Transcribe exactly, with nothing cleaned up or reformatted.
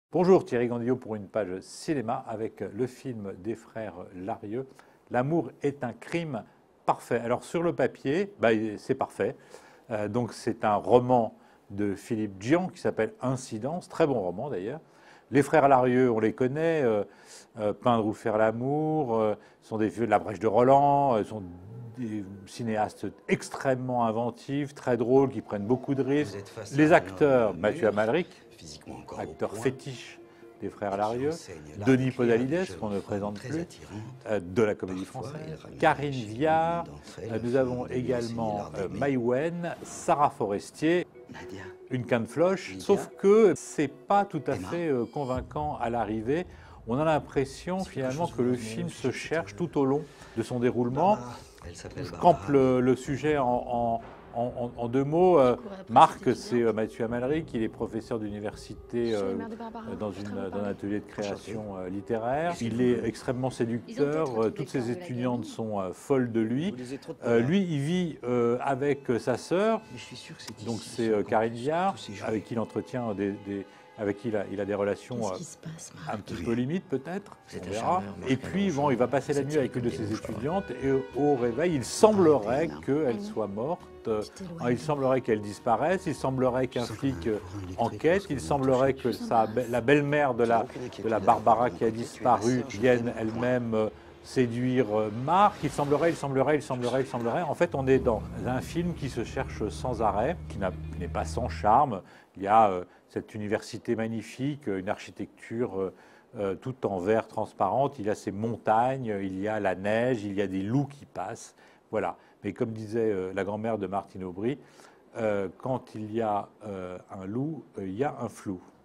Bonjour Thierry Gandillot pour une page cinéma avec le film des frères Larieux. L'amour est un crime parfait. Alors sur le papier, bah, c'est parfait. Euh, donc c'est un roman de Philippe Djian qui s'appelle Incidence, très bon roman d'ailleurs. Les frères Larieux, on les connaît, euh, euh, Peindre ou faire l'amour, euh, sont des vieux de la Brèche de Roland, euh, sont des cinéastes extrêmement inventifs, très drôles, qui prennent beaucoup de risques. Les acteurs, Mathieu Amalric, acteur fétiche des frères Larieux, Denis Podalides, qu'on ne présente plus, euh, de la comédie française, Karine Viard, euh, nous avons également euh, Maïwenn, Sarah Forestier, une canne floche, sauf que c'est pas tout à fait euh, convaincant à l'arrivée. On a l'impression finalement que le film se cherche tout au long de son déroulement. Je campe le, le sujet en, en, en, en deux mots. Euh, Marc, c'est euh, Mathieu Amalric, il est professeur d'université euh, dans, une, dans un atelier de création euh, littéraire. Il est extrêmement séducteur, euh, toutes ses étudiantes sont euh, folles de lui. Euh, lui, il vit euh, avec sa sœur, donc c'est euh, Karine Viard, avec qui il entretient des... des avec qui il a, il a des relations euh, passe, un petit peu limites peut-être, on verra. Et puis bon, il va passer la nuit avec une de ses étudiantes et au réveil, il semblerait qu'elle soit morte, il semblerait qu'elle disparaisse, il semblerait qu'un flic enquête, il semblerait que sa, la belle-mère de la, de la Barbara qui a disparu vienne elle-même séduire Marc, il semblerait, il semblerait, il semblerait, il semblerait. En fait, on est dans un film qui se cherche sans arrêt, qui n'est pas sans charme. Il y a euh, cette université magnifique, une architecture euh, euh, tout en verre transparente, il y a ces montagnes, il y a la neige, il y a des loups qui passent. Voilà. Mais comme disait euh, la grand-mère de Martine Aubry, euh, quand il y a euh, un loup, euh, il y a un flou.